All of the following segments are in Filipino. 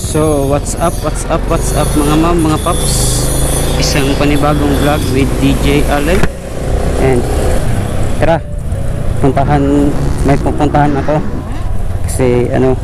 So what's up mga ma'am, mga paps, isang panibagong vlog with DJ Allen. And tara, may pupuntahan ako kasi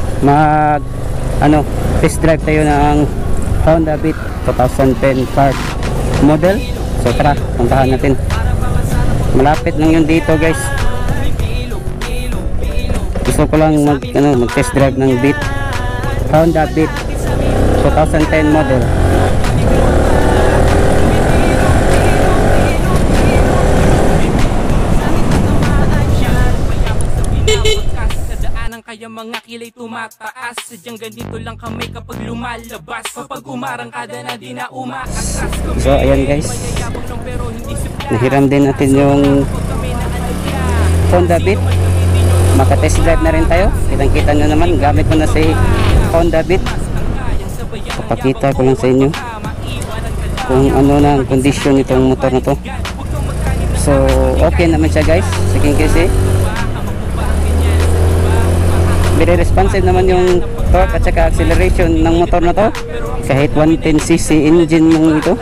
test drive tayo ng Honda Beat 2010 part model. So tara, puntahan natin. Malapit lang yun dito guys. Gusto ko lang mag test drive ng Beat, Honda Beat 2010 model. Kaya mga kilay tumataas, sadyang ganito lang kami kapag lumalabas. Kapag umarangkada na di na umaatras. So ayan guys, nahiram din natin yung Honda Beat. Maka-test drive na rin tayo. Kitang-kita nyo naman, gamit ko na si Honda Beat. Papakita ko lang sa inyo kung ano na ang kondisyon nitong motor na to. So okay naman siya guys, sige kasi very responsive naman yung torque at saka acceleration ng motor na to, kahit 110cc engine yung ito.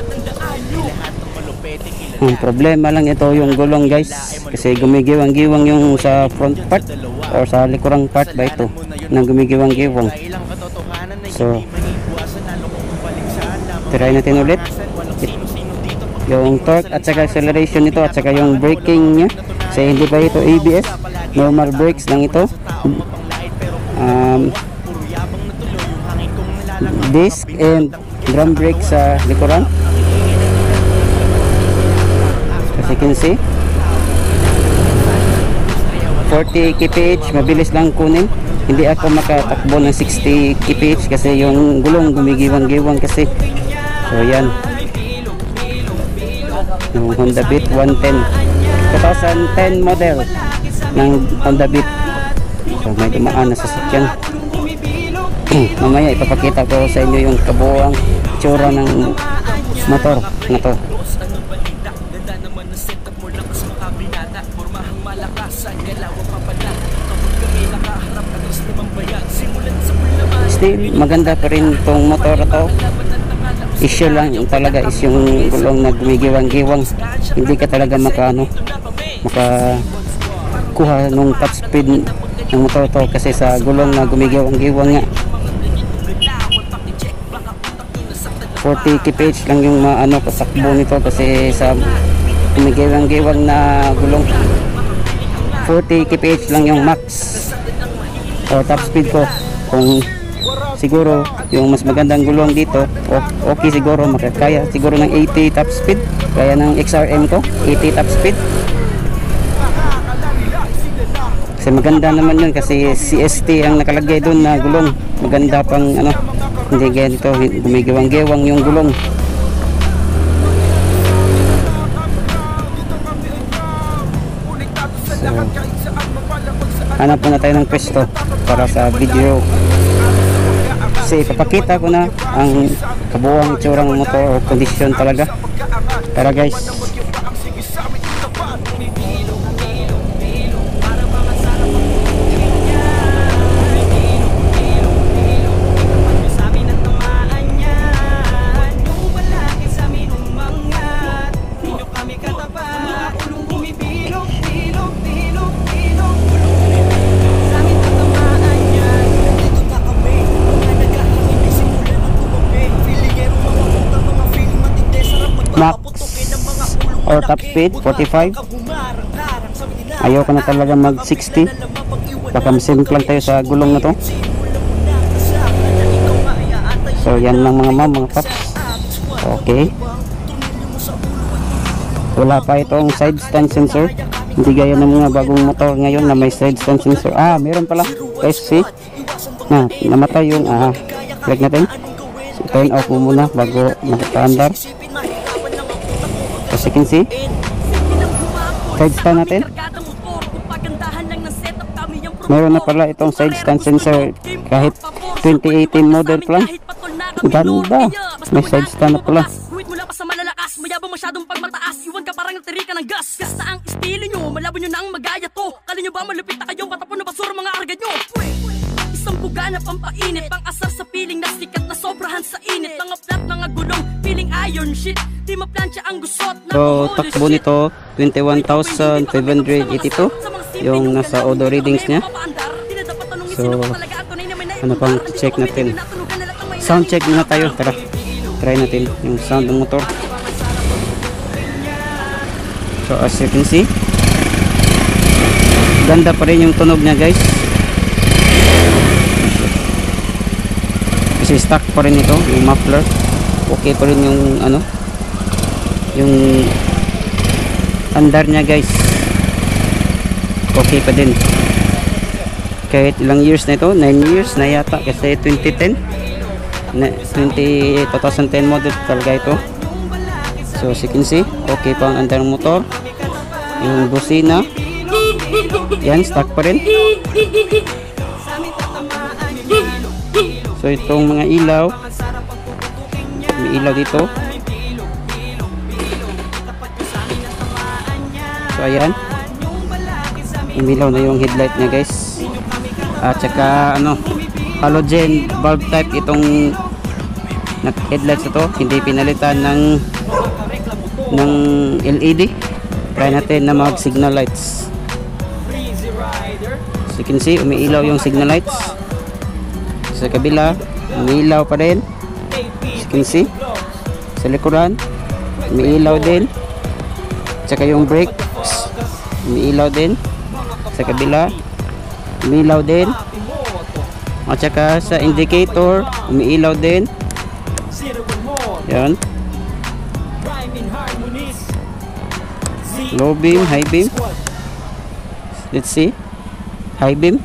Ang problema lang ito yung gulong guys, kasi gumigiwang-giwang yung sa front part or sa likurang part ba ito nang gumigiwang-giwang. So try natin ulit yung torque at saka acceleration nito at saka yung braking nya, kasi hindi pa ito ABS, normal brakes lang ito. Disc and drum brake sa likuran, as you can see. 40 kph, mabilis lang kunin. Hindi ako makatakbo ng 60 kph kasi yung gulong gumigiwang-giwang kasi. So yan, yung Honda Beat 2010 model ng Honda Beat. So may dumaan na sasakyan. Mamaya ipapakita ko sa inyo yung kabuuang tsura ng motor na to. Still maganda pa rin tong motor na to. Issue lang talaga is yung gulong na gumigiwang-giwang. Hindi ka talaga makakuha nung top speed ng motor to kasi sa gulong na gumigiwang-giwang nga. 40 kph lang yung patakbo nito kasi sa gumigiwang-giwang na gulong. 40 kph lang yung max o top speed ko. Kung siguro yung mas magandang gulong dito, okay siguro, makakaya siguro ng 80 top speed, kaya ng XRM ko 80 top speed. Kasi maganda naman yun kasi CST ang nakalagay doon na gulong. Maganda pang hindi ganito gumigiwang-giwang yung gulong. So hanap na tayo ng pwesto para sa video kasi ipapakita ko na ang kabuuang itsura ng motor o kondisyon talaga. Tara guys. Max or top speed 45. Ayoko na talaga mag 60, baka masimple lang tayo sa gulong na to. So yan lang mga ma'am, mga paps. Okay, wala pa itong side stand sensor, hindi gaya ng mga bagong motor ngayon na may side stand sensor. Meron pala guys, see namatay yung click natin. So, turn off mo muna bago makaandar. As you can see, side stand natin, meron na pala itong side stand sensor kahit 2018 model pa lang. Ganda, may side stand na pala. Mayabang masyadong pagmataas, iwan ka parang natiri ka ng gas. Gas na ang estilo nyo, malabo nyo na ang magaya to. Kala nyo ba malupit na kayong patapon na basura mga arga nyo? Isang buga na pampainit, pang-asar sa piling na sikat na sobrahan sa init. Mga flat, mga gulong, piling iron shit. Di maplansya ang gusot na So takbo nito 21,582 yung nasa auto readings niya. So ano pang check natin, sound check muna tayo. Tara, try natin yung sound ng motor. So as you can see, ganda pa rin yung tunog niya guys, kasi stock pa rin ito yung muffler. Okay pa rin yung ano, yung andar niya guys, okay pa din kahit ilang years na ito, 9 years na yata kasi 2010 model talaga ito. So as you can see, okay pa ang andar ng motor. Yung busina yan, stock pa rin. So itong mga ilaw, may ilaw dito. So ayan, umilaw na yung headlight niya guys. At saka ano, halogen bulb type itong headlights na to, hindi pinalitan ng LED. Try natin na mag signal lights. So you can see, umiilaw yung signal lights. Sa kabila, umiilaw pa rin. As you can see, sa likuran, umiilaw din. Tsaka yung brakes, umiilaw din. Sa kabila, umiilaw din. At saka sa indicator, umiilaw din. Yan. Low beam, high beam. Let's see. High beam.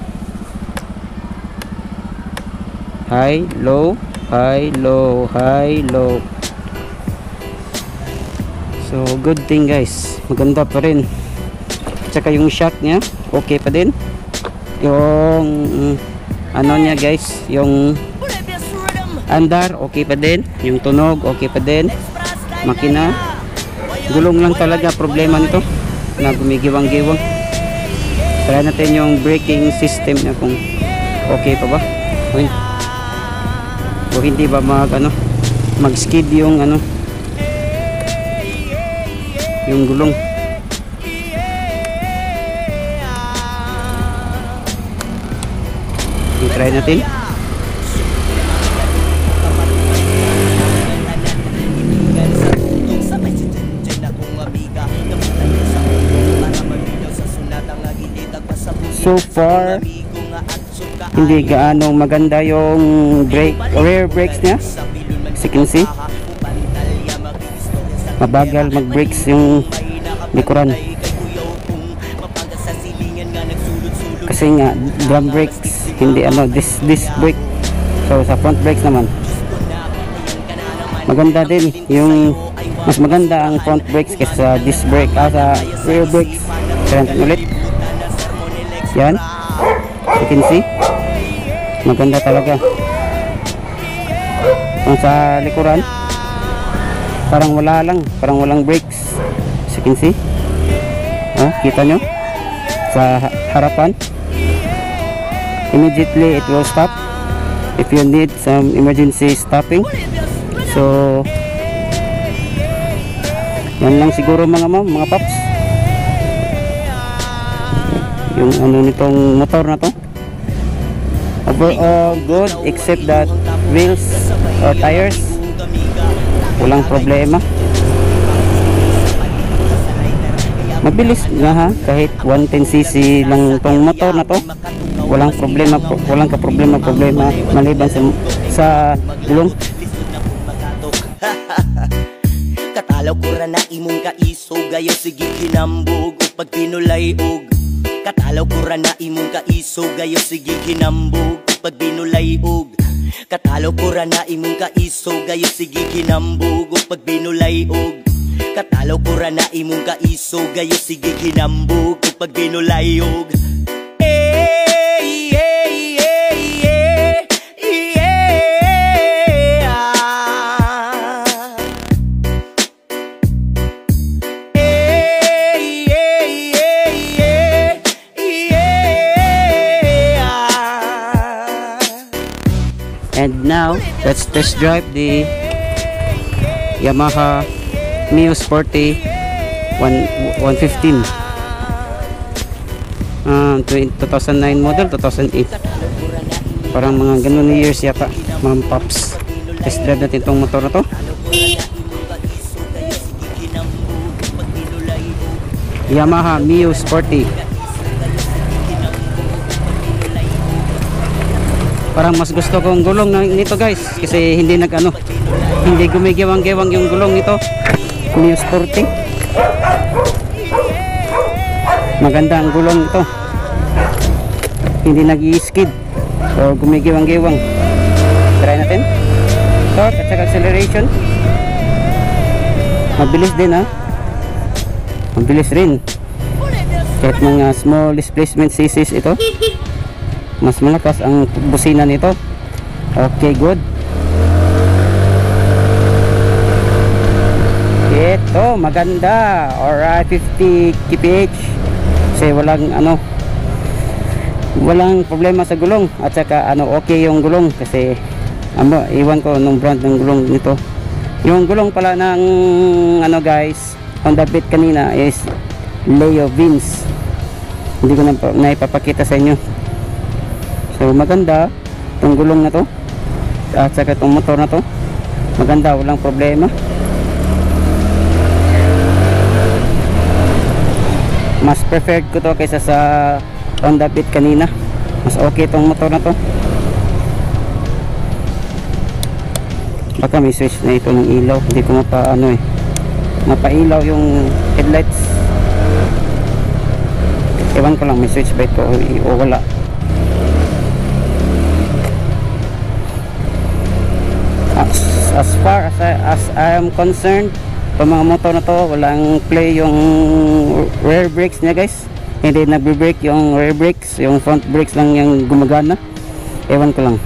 High, low, high, low, high, low. So good thing guys, maganda pa rin. Tsaka yung shock niya, okay pa din. Yung ano niya guys, yung andar, okay pa din. Yung tunog, okay pa din. Makina, gulong lang talaga problema nito na gumigiwang-giwang. Try natin yung braking system na kung okay pa ba. Uy. O hindi ba mag skid yung yung gulong. I-try natin. So far hindi gaano maganda yung rear brakes niya. As you can see, mabagal mag brakes yung likuran kasi nga drum brakes, hindi disc brake. So sa front brakes naman maganda din yung, mas maganda ang front brakes kaysa disc brake. Sa rear brakes, kaya ulit yan, you can see maganda talaga. Kung sa likuran parang wala lang, parang walang brakes. As you can see, kita nyo sa harapan, immediately it will stop if you need some emergency stopping. So yan lang siguro mga ma'am, mga paps, yung nitong motor na to. Overall good, except that wheels or tires walang problema. Mabilis nga kahit 110cc lang tong motor na to, walang problema, walang problema maliban sa gulong. Katalaw ko ra na imong kaiso, gayo sige kinambog pag pinulay og. Katalaw ko ra na imong kaiso, gayo sige kinambog pag binulay og. Katalaw ko ra na imong kaiso, gayo sige kinambog pag binulay og. Katalaw ko ra na imong kaiso, gayo sige kinambog pag binulay og. And now, let's test drive the Yamaha Mio Sporty 115. 2009 model, 2008. Parang mga ganun na years yata, mga paps. Test drive natin itong motor na to. Yamaha Mio Sporty. Parang mas gusto kong gulong nito guys, kasi hindi hindi gumigiwang-giwang yung gulong nito. Mio Sporty. Maganda ang gulong ito. Hindi nag-i-skid o gumigiwang-giwang. Try natin. Torque at saka acceleration. Mabilis din ha. Mabilis rin. Kahit mga small displacement CCs ito, mas malakas ang busina nito. Okay, good. Ito, maganda. Alright, 50 kph. Kasi walang problema sa gulong. At saka okay yung gulong. Kasi iwan ko nung brand ng gulong nito. Yung gulong pala ng guys, Honda Beat kanina is Leo Vince. Hindi ko na ipapakita sa inyo. So maganda itong gulong na to. At saka itong motor na to, maganda, walang problema. Mas preferred ko to kaysa sa Honda Beat kanina. Mas okay itong motor na to. Baka may switch na ito ng ilaw. Hindi ko mapailaw yung headlights. Ewan ko lang, may switch ba ito o wala. As far as I am concerned, sa mga motor na to, walang play yung rear brakes niya guys. Hindi nagbe-brake yung rear brakes, yung front brakes lang yung gumagana. Ewan ko lang.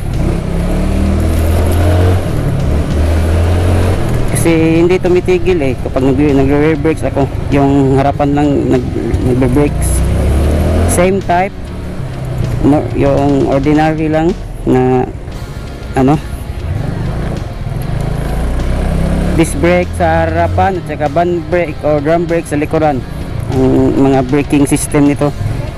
Kasi hindi tumitigil kapag nagre-rear brakes ako. Yung harapan lang nagbe-brakes. Same type, yung ordinary lang na disc brake sa harapan at saka band brake o drum brake sa likuran. Ang mga braking system nito.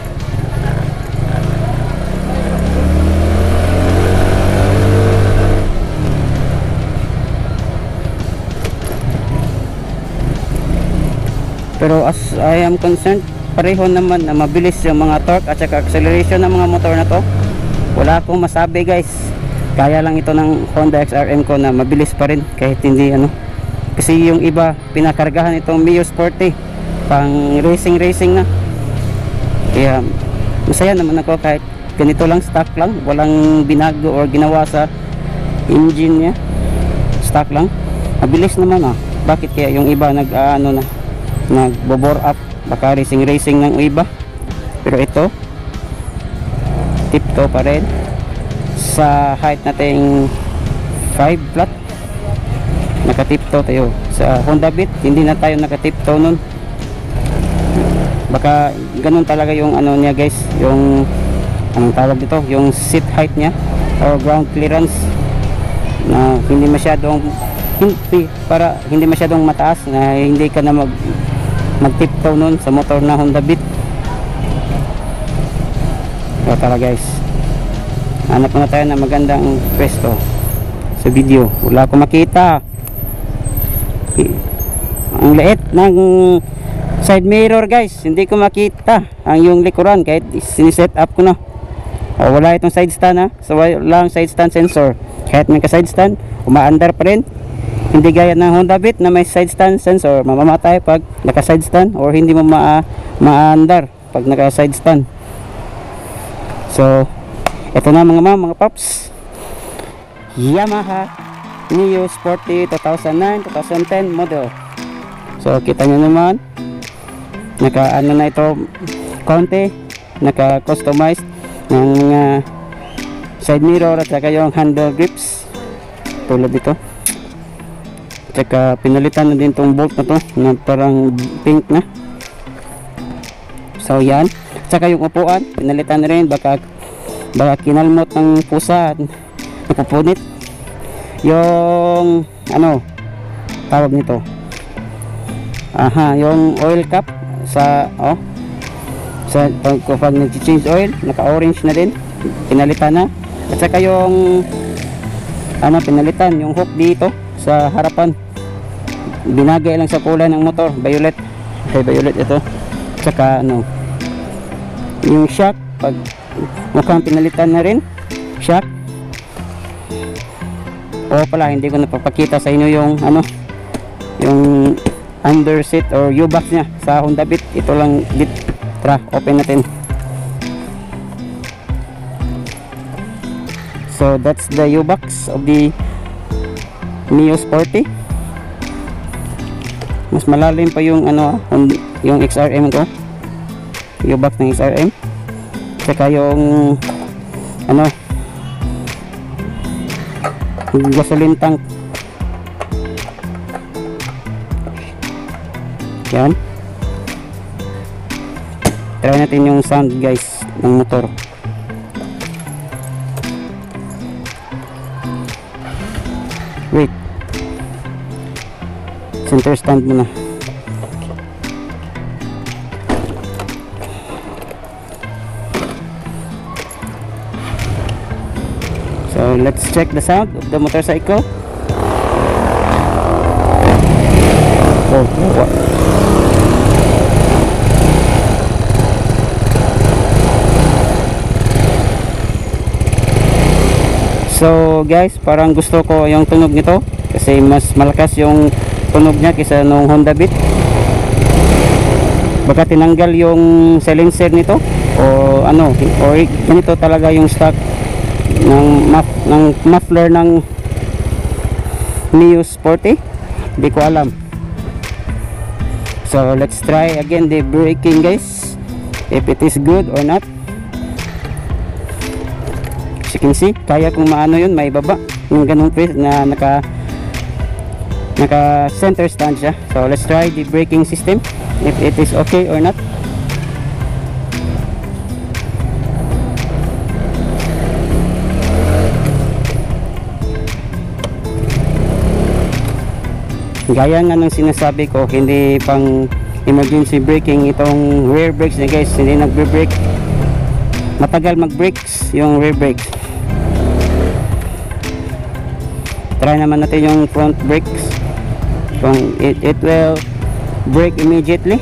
Pero as I am concerned, pareho naman na mabilis yung mga torque at saka acceleration ng mga motor na to. Wala akong masabi guys. Kaya lang ito ng Honda XRM ko na mabilis pa rin kahit hindi kasi yung iba pinakargahan itong Mio Sporty pang racing na. Kaya masaya naman ako kahit ganito lang, stock lang, walang binago or ginawa sa engine nya, stock lang, mabilis naman Bakit kaya yung iba nagbo-bore up, baka racing ng iba, pero ito tiptoe pa rin sa height nating 5 flat. Nakatiptoe tayo. Sa Honda Beat hindi na tayo nakatiptoe nun. Baka ganun talaga yung niya guys, yung anong tawag dito, yung seat height niya or ground clearance na hindi masyadong mataas, na hindi ka na magtiptoe nun sa motor na Honda Beat. So tara guys, hanap na tayo na magandang pwesto sa video. Wala akong makita. Ang liit ng side mirror guys, hindi ko makita ang yung likuran kahit siniset up ko na. Wala itong side stand so walang side stand sensor. Kahit may ka side stand, umaandar pa rin. Hindi gaya ng Honda Beat na may side stand sensor. Mamamatay pag naka side stand or hindi mo maandar pag naka side stand. So ito na mga paps, Yamaha Mio Sporty 2009-2010 model. So kita nyo naman, naka na ito konti, naka customized ng mga side mirror at saka yung handle grips tulad dito. Tsaka pinalitan na din tong bolt na to na parang pink na. So yan, tsaka yung upuan pinalitan na rin, baka kinalmot ng pusa napupunit yung ano tawag nito, yung oil cap sa sa pag nag-change oil, naka-orange na din, pinalitan na. At saka yung pinalitan yung hook dito sa harapan, binagay lang sa kulay ng motor, violet. Okay, violet ito. At saka yung shock, pag mukhang pinalitan na rin shock. Pala, hindi ko napapakita sa inyo yung yung under seat or U-box nya sa Honda Beat. Ito lang dit. Tara, open natin. So that's the U-box of the Mio Sporty. Mas malalim pa yung yung XRM ko, U-box ng XRM. Saka yung gasoline tank. Yan. Try natin yung sound guys ng motor. Wait, center stand muna. So let's check the sound of the motorcycle. So guys, parang gusto ko yung tunog nito kasi mas malakas yung tunog niya kaysa nung Honda Beat. Baka tinanggal yung silencer nito o ganito talaga yung stock ng muffler ng Mio Sporty. Hindi ko alam. So let's try again the braking guys, if it is good or not. As you can see, kaya kung yun, may baba yung ganung press na naka center stand siya. So let's try the braking system, if it is okay or not. Gaya nga ng sinasabi ko, hindi pang emergency braking itong rear brakes niya guys, hindi nagbe-brake. Matagal mag-brakes yung rear brakes. Try naman natin yung front brakes kung it will brake immediately.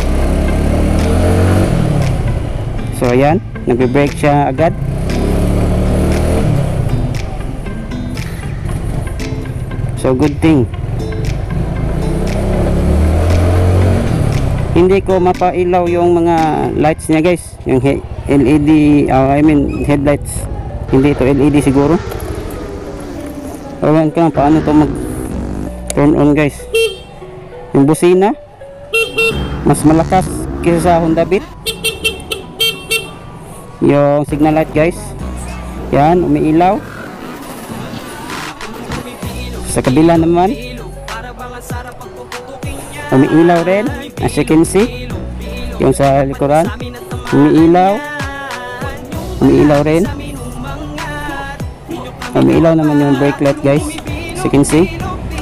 So ayan, nagbe-brake siya agad. So good thing. Hindi ko mapailaw yung mga lights niya guys, yung LED, headlights. Hindi ito LED siguro. Awan ka paano to mag turn on guys. Yung busina mas malakas kaysa sa Honda Beat. Yung signal light guys, yan umiilaw. Sa kabila naman umiilaw rin, as you can see. Yung sa likuran umiilaw rin. Umiilaw naman yung brake light guys, as you can see.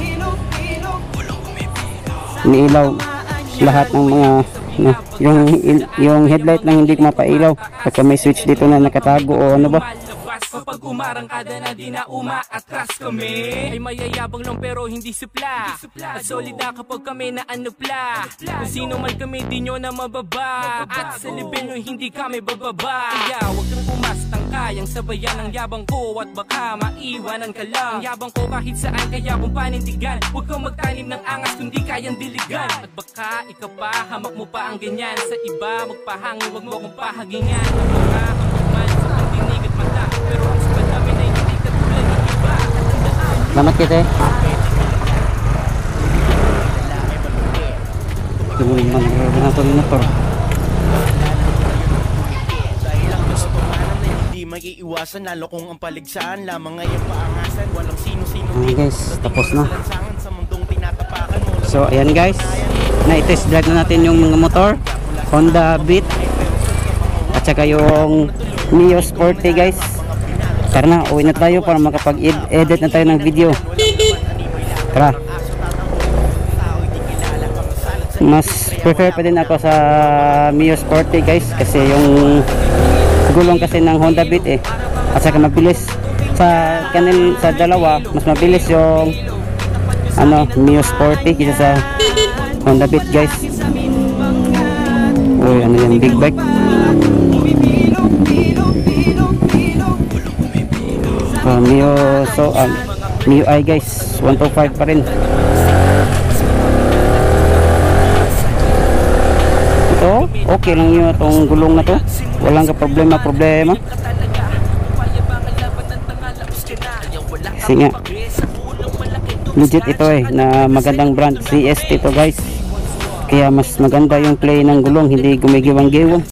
Umiilaw lahat ng mga yung headlight lang hindi mapailaw kasi may switch dito na nakatago o ano ba. Kapag umarangkada na di na umaatras kami, ay mayayabang lang pero hindi supla. At solid na kapag kami na anupla. Kung sino man kami di nyo na mababa, at sa level nyo hindi kami bababa. Kaya huwag kang umastang kayang sabayan ang yabang ko, at baka maiwanan ka lang. Yabang ko kahit saan kaya kung panindigan. Huwag kang magtanim ng angas kundi kayang diligan. At baka ikaw pa, hamak mo pa ang ganyan. Sa iba magpahangi, huwag mo kong pahagingan. Baka kapagman sa pandinig at mata, pero ang sabat namin ay hindi katulad ng iba. Salamat kita eh. Tumulong natin yung motor. Hindi maiiwasan lalo kung ang paligsahan lamang ngayon paangasan. Walang sino-sino guys, tapos na. sa mundong tinatapakan mo. So ayan guys, na-test drive na natin yung mga motor, Honda Beat at saka yung Mio Sporty guys. Tara na, uwi na tayo para makapag-edit na tayo ng video. Tara. Mas prefer pa din ako sa Mio Sporty guys, kasi yung gulong kasi ng Honda Beat at saka mabilis sa dalawa, mas mabilis yung Mio Sporty kaysa sa Honda Beat guys. Uy, yung big bike. Mio I guys, 125 pa rin. Ito, okay lang yun itong gulong na to. Walang ka problema. Kasi nga, legit ito na magandang brand, CST ito guys. Kaya mas maganda yung play ng gulong, hindi gumigiwang-giwang.